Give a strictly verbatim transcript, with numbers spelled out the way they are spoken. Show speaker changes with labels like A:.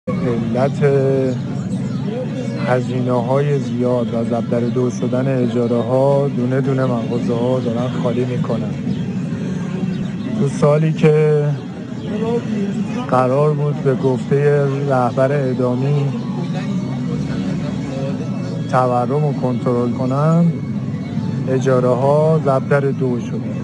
A: علت هزینه های زیاد و ضرب در دو شدن اجاره ها دونه دونه مغازه ها دارن خالی میکنن. تو سالی که قرار بود به گفته رهبر اعدامی تورم رو کنترل کنن، اجاره ها ضرب در دو شده.